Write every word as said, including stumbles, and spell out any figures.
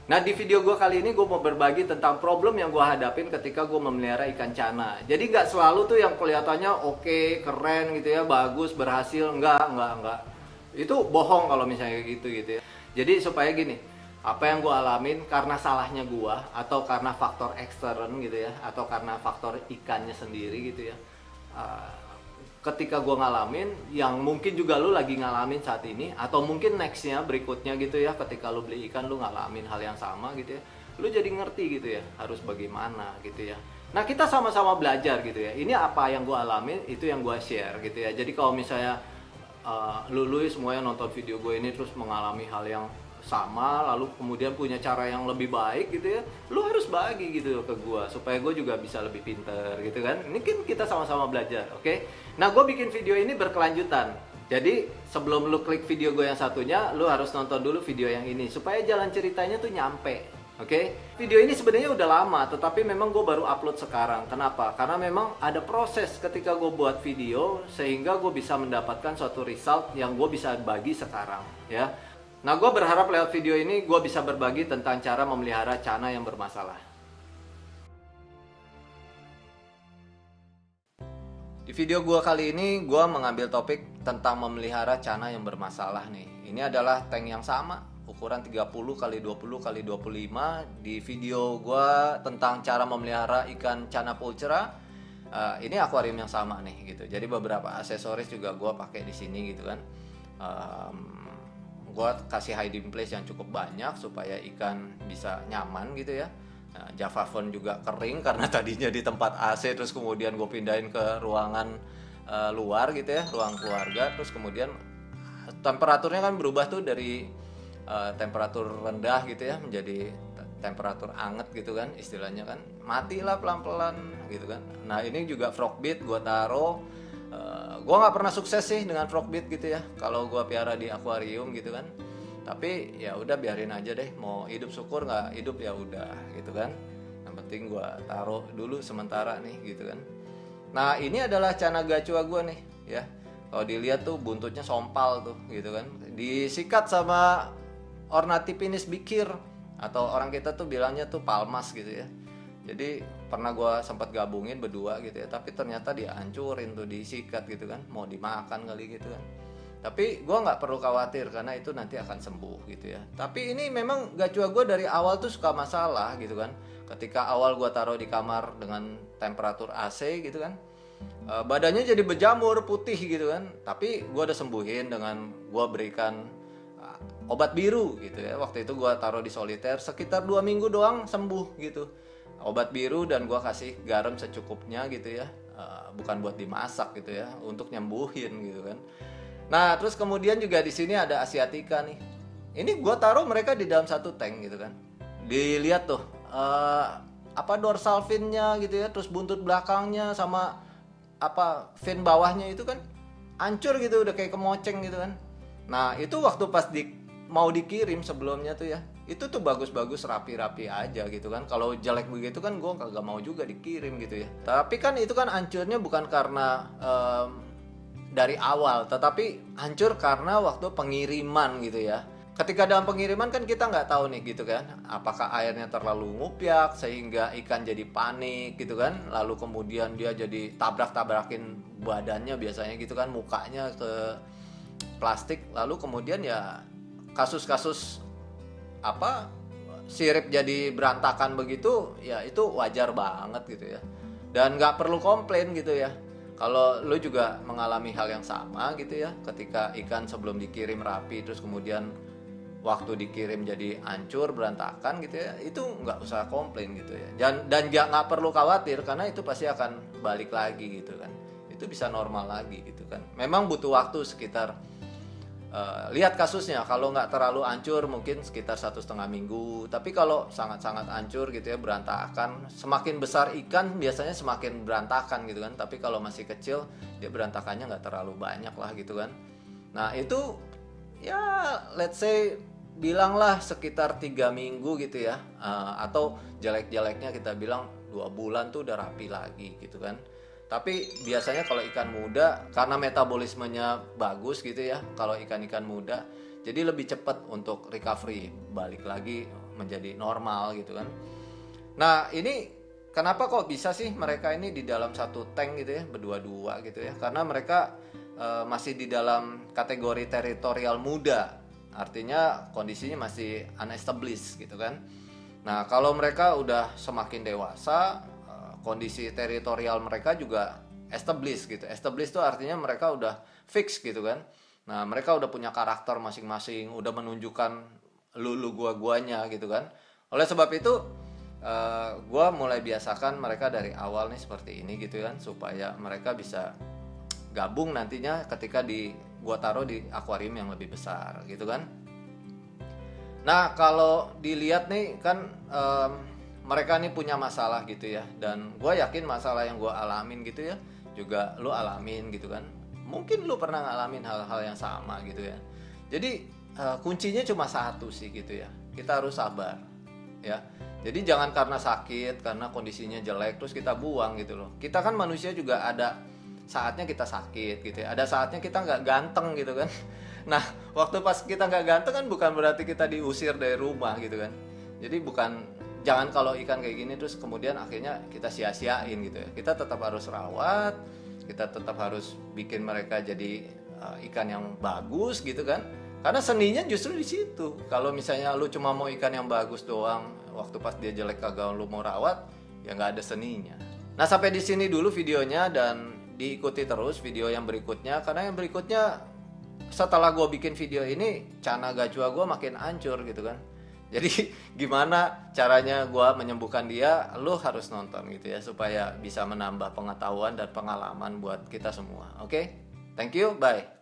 Nah, di video gue kali ini gue mau berbagi tentang problem yang gue hadapin ketika gue memelihara ikan cana. Jadi nggak selalu tuh yang kelihatannya oke, keren gitu ya, bagus, berhasil. Enggak, enggak, enggak. Itu bohong kalau misalnya gitu gitu ya. Jadi supaya gini, apa yang gue alamin karena salahnya gue, atau karena faktor ekstern gitu ya, atau karena faktor ikannya sendiri gitu ya. Uh, ketika gue ngalamin, yang mungkin juga lu lagi ngalamin saat ini, atau mungkin nextnya, berikutnya gitu ya, ketika lu beli ikan lu ngalamin hal yang sama gitu ya, lu jadi ngerti gitu ya, harus bagaimana gitu ya. Nah, kita sama-sama belajar gitu ya. Ini apa yang gue alamin, itu yang gue share gitu ya. Jadi kalau misalnya uh, lu, lu semuanya nonton video gue ini terus mengalami hal yang sama, lalu kemudian punya cara yang lebih baik gitu ya, lu harus bagi gitu ke gua supaya gue juga bisa lebih pinter gitu kan. Ini kan kita sama-sama belajar, oke? Okay? Nah, gue bikin video ini berkelanjutan. Jadi sebelum lu klik video gue yang satunya, lu harus nonton dulu video yang ini supaya jalan ceritanya tuh nyampe, oke? Okay? Video ini sebenarnya udah lama, tetapi memang gue baru upload sekarang. Kenapa? Karena memang ada proses ketika gue buat video sehingga gue bisa mendapatkan suatu result yang gue bisa bagi sekarang, ya. Nah, gue berharap lewat video ini gue bisa berbagi tentang cara memelihara cana yang bermasalah. Di video gue kali ini, gue mengambil topik tentang memelihara cana yang bermasalah nih. Ini adalah tank yang sama, ukuran tiga puluh kali dua puluh kali dua puluh lima. Di video gue tentang cara memelihara ikan cana pulchera, uh, ini akuarium yang sama nih gitu. Jadi beberapa aksesoris juga gue pakai di sini gitu kan. Um, gue kasih hiding place yang cukup banyak supaya ikan bisa nyaman gitu ya. Nah, Java Phone juga kering karena tadinya di tempat A C, terus kemudian gue pindahin ke ruangan uh, luar gitu ya, ruang keluarga. Terus kemudian temperaturnya kan berubah tuh dari uh, temperatur rendah gitu ya menjadi temperatur anget gitu kan, istilahnya kan. Matilah pelan-pelan gitu kan. Nah, ini juga frogbeat gue taruh. Uh, gue nggak pernah sukses sih dengan frogbeat gitu ya kalau gue piara di akuarium gitu kan, tapi ya udah biarin aja deh, mau hidup syukur, nggak hidup ya udah gitu kan, yang penting gue taruh dulu sementara nih gitu kan. Nah, ini adalah cana gacua gue nih ya, kalau dilihat tuh buntutnya sompal tuh gitu kan, disikat sama Ornithipinis bikir, atau orang kita tuh bilangnya tuh palmas gitu ya. Jadi pernah gue sempat gabungin berdua gitu ya, tapi ternyata dihancurin tuh, disikat gitu kan, mau dimakan kali gitu kan. Tapi gue nggak perlu khawatir karena itu nanti akan sembuh gitu ya. Tapi ini memang gacua gue dari awal tuh suka masalah gitu kan. Ketika awal gue taruh di kamar dengan temperatur A C gitu kan, badannya jadi berjamur putih gitu kan. Tapi gue udah sembuhin dengan gue berikan obat biru gitu ya. Waktu itu gue taruh di soliter sekitar dua minggu doang sembuh gitu. Obat biru, dan gue kasih garam secukupnya gitu ya, uh, bukan buat dimasak gitu ya, untuk nyembuhin gitu kan. Nah, terus kemudian juga di sini ada asiatica nih. Ini gue taruh mereka di dalam satu tank gitu kan. Dilihat tuh uh, apa dorsal finnya gitu ya, terus buntut belakangnya sama apa fin bawahnya itu kan hancur gitu, udah kayak kemoceng gitu kan. Nah, itu waktu pas di mau dikirim sebelumnya tuh ya, itu tuh bagus-bagus rapi-rapi aja gitu kan. Kalau jelek begitu kan gue kagak mau juga dikirim gitu ya. Tapi kan itu kan hancurnya bukan karena um, dari awal, tetapi hancur karena waktu pengiriman gitu ya. Ketika dalam pengiriman kan kita nggak tahu nih gitu kan, apakah airnya terlalu ngupyak sehingga ikan jadi panik gitu kan, lalu kemudian dia jadi tabrak-tabrakin badannya biasanya gitu kan, mukanya ke plastik, lalu kemudian ya kasus-kasus apa sirip jadi berantakan begitu ya, itu wajar banget gitu ya, dan nggak perlu komplain gitu ya kalau lu juga mengalami hal yang sama gitu ya, ketika ikan sebelum dikirim rapi terus kemudian waktu dikirim jadi hancur berantakan gitu ya, itu nggak usah komplain gitu ya, dan dan nggak perlu khawatir karena itu pasti akan balik lagi gitu kan, itu bisa normal lagi gitu kan. Memang butuh waktu sekitar Uh, lihat kasusnya, kalau nggak terlalu hancur mungkin sekitar satu setengah minggu, tapi kalau sangat-sangat hancur gitu ya, berantakan, semakin besar ikan biasanya semakin berantakan gitu kan, tapi kalau masih kecil dia berantakannya nggak terlalu banyak lah gitu kan. Nah, itu ya let's say bilanglah sekitar tiga minggu gitu ya, uh, atau jelek-jeleknya kita bilang dua bulan tuh udah rapi lagi gitu kan. Tapi biasanya kalau ikan muda, karena metabolismenya bagus gitu ya, kalau ikan-ikan muda, jadi lebih cepat untuk recovery, balik lagi menjadi normal gitu kan. Nah ini kenapa kok bisa sih mereka ini di dalam satu tank gitu ya, berdua-dua gitu ya, karena mereka uh, masih di dalam kategori teritorial muda, artinya kondisinya masih unestablished gitu kan. Nah kalau mereka udah semakin dewasa, uh, kondisi teritorial mereka juga established gitu. Established itu artinya mereka udah fix gitu kan. Nah mereka udah punya karakter masing-masing, udah menunjukkan lulu gua-guanya gitu kan. Oleh sebab itu uh, gua mulai biasakan mereka dari awal nih seperti ini gitu kan, supaya mereka bisa gabung nantinya ketika di gua taruh di akuarium yang lebih besar gitu kan. Nah kalau dilihat nih kan um, mereka nih punya masalah gitu ya, dan gua yakin masalah yang gua alamin gitu ya juga lu alamin gitu kan. Mungkin lu pernah ngalamin hal-hal yang sama gitu ya. Jadi uh, kuncinya cuma satu sih gitu ya, kita harus sabar ya. Jadi jangan karena sakit, karena kondisinya jelek terus kita buang gitu loh. Kita kan manusia juga ada saatnya kita sakit gitu ya, ada saatnya kita nggak ganteng gitu kan. Nah waktu pas kita nggak ganteng kan bukan berarti kita diusir dari rumah gitu kan. Jadi bukan, jangan kalau ikan kayak gini terus kemudian akhirnya kita sia-siain gitu ya. Kita tetap harus rawat, kita tetap harus bikin mereka jadi uh, ikan yang bagus gitu kan. Karena seninya justru di situ. Kalau misalnya lu cuma mau ikan yang bagus doang, waktu pas dia jelek kagak lu mau rawat, ya nggak ada seninya. Nah sampai di sini dulu videonya, dan diikuti terus video yang berikutnya, karena yang berikutnya setelah gue bikin video ini, Channa Gachua gue makin hancur gitu kan. Jadi gimana caranya gue menyembuhkan dia, lu harus nonton gitu ya, supaya bisa menambah pengetahuan dan pengalaman buat kita semua. Oke, okay? Thank you, bye.